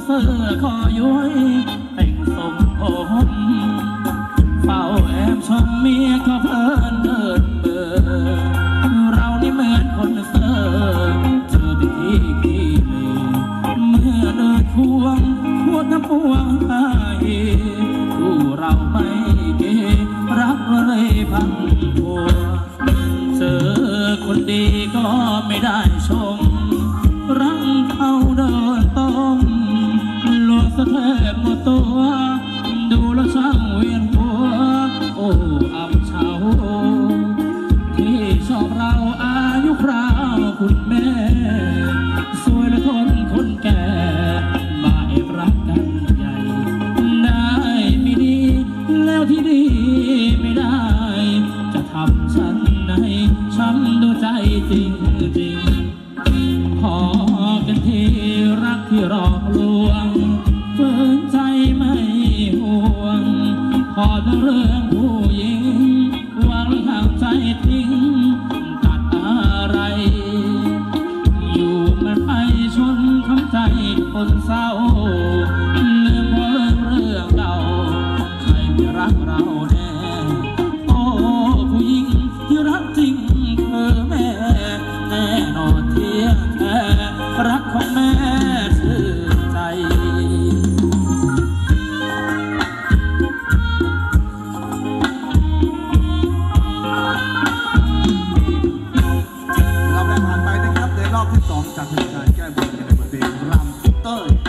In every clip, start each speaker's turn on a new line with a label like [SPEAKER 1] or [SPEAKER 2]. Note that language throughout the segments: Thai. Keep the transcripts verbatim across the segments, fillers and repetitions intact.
[SPEAKER 1] สื้อคอย้อยแต่งทรงผมเฝ้าแอบชมเมียก็เพลินเดินเบอเรานี่เหมือนคนเซ่อเจอแต่ที่ขี้เลเมื่อเดินควงควงน้ำพวงไห้คู่เราไม่เกรักเลยพันพัวเจอคนดีก็ไม่ได้ชมรังเขาเดินต้มลวงสะเทพหมดตัวดูแล้วช่างเวียนหัวโอ้อับเฉาที่ชอบเราอายุคราวคุณแม่สวยและทนคนแก่มาเอกรักกันใหญ่ได้ไม่ดีแล้วที่ดีไม่ได้จะทำฉันไหนช้ำดูใจจริงจริงขอกันทีรักที่หลอกลวงฝืนใจไม่ห่วงพอจะเรื่องผู้หญิงวางห่างใจทิ้งตัดอะไรอยู่มันไปชนคำใจคนเศร้าลืมเพราะเรื่องเรื่องเก่าใครไม่รักเราแน่โอ้ผู้หญิงที่รักจริงคือแม่แน่นอนเที่ยงแท้รักของแม่ชื่นใจ
[SPEAKER 2] เราได้ผ่านไปนะครับในรอบที่สองจากการแก้บนในบทเพลงรำเต้ย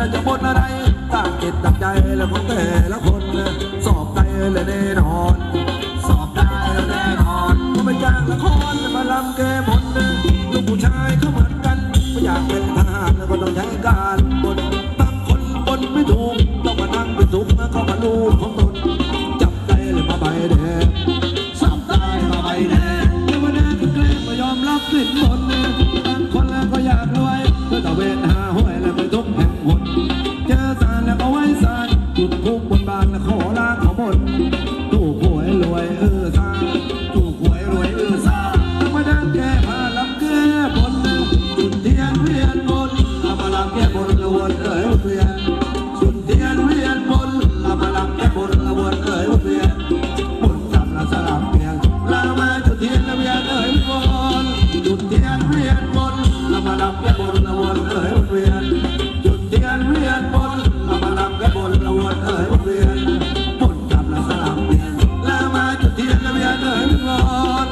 [SPEAKER 3] จะบนอะไรตั้งจิตตั้งใจแล้วของแต่ละคนสอบได้เลยแน่นอนสอบได้แน่นอนก็ไปจ้างละครมาลำแก้บนลูกผู้ชายเขาเหมือนกันไม่อยากเป็นทหารแล้วก็ต้องใช้การบนบางคนบนไม่ถูกต้องมานั่งไปทุกข์ก็มาลูกของตนจับได้เลยมาใบแดงสับได้มาใบแดงแล้วมาแดงก็แกล้งไม่ยอมรับสินบนบางคนแล้วก็อยากรวยเพื่อตะเวนหาห้วยแล้วไปทุกแห่งหนเจอสารแล้วก็ไว้สารจุดทุกบนบานแล้วขอลาขอบนถูกหวยรวยเออซาถูกหวยรวยเออซามาแดงแก้ผ้าลำแก้บนจุดเทียนเวียนบนเอามาลำแก้บนละวนเอ๋ยเวียนจุดเทียนเวียนบนเอามาลำแก้บนละวนเอ๋ยเวียนบนจำละสลับเพียงลามาจุดเทียนละเวียนเอ๋ยวนจุดเทียนเวียนบนเอามาลำแก้บนละวนเอ๋ยเวียนจุดเทียนเวียนบนเอามาลำแก้บนละวนเอ๋ยเวียนบนจำละสลับเพียงลามาจุดเทียนละเวียนเอ๋ยวน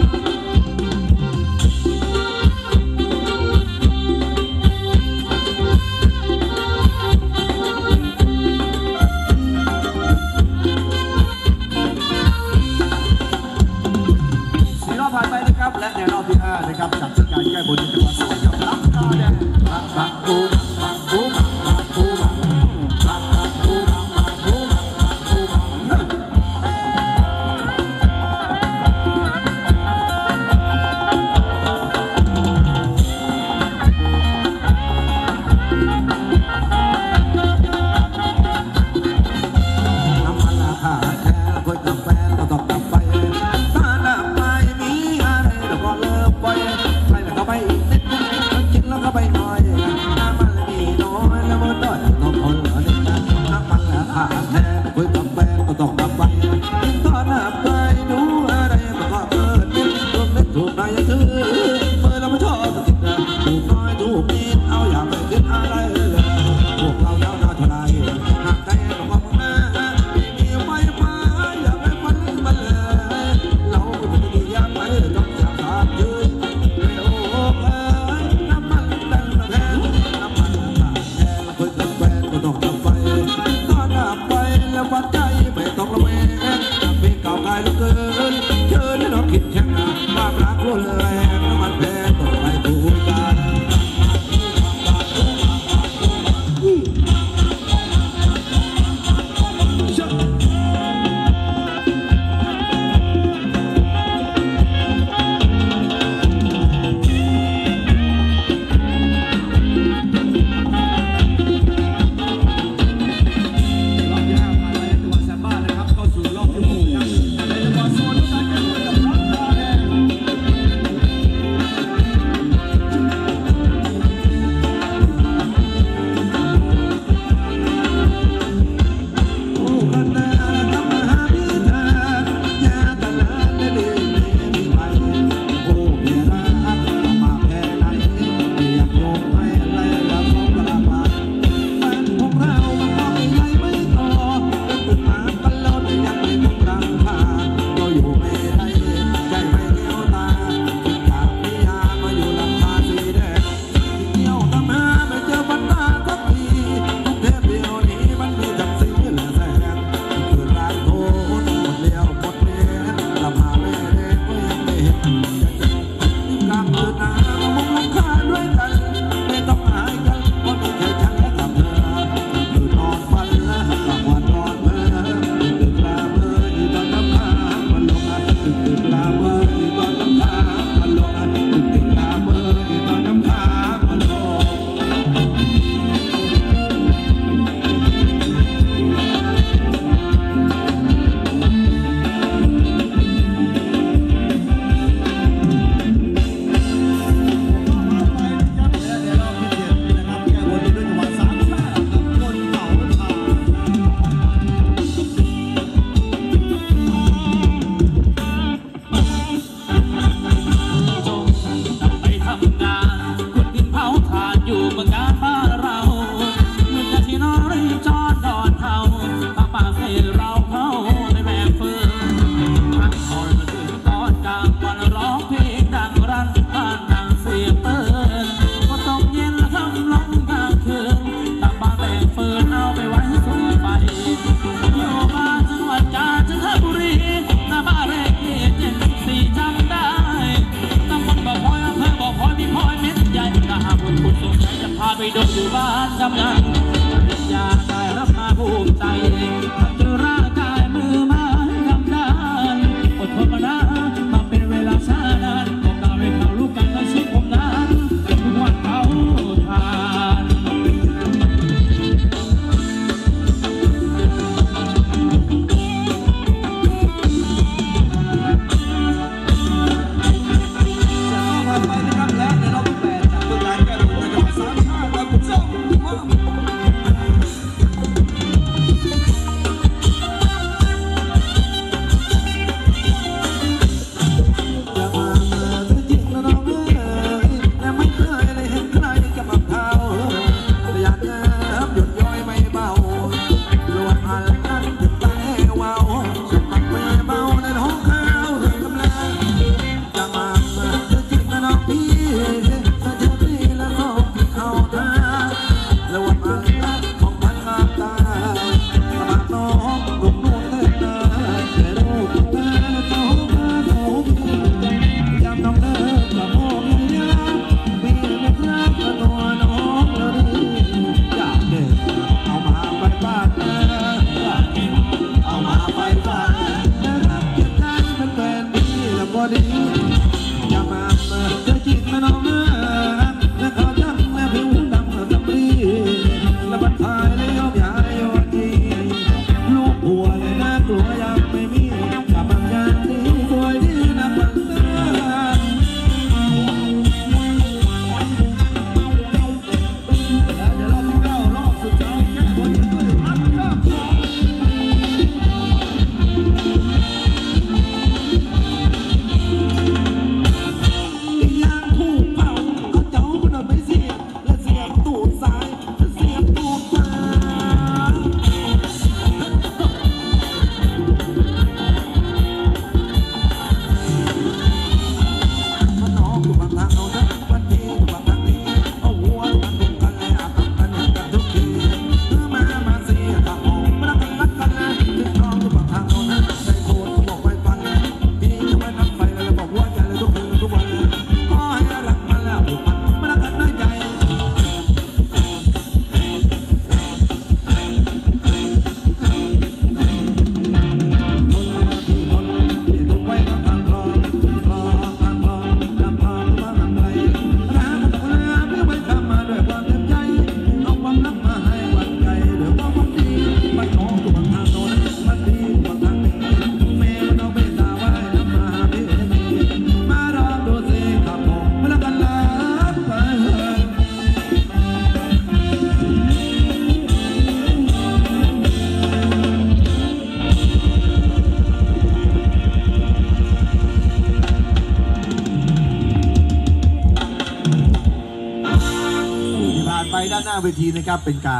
[SPEAKER 2] ไปด้านหน้าเวทีนะครับเป็นการ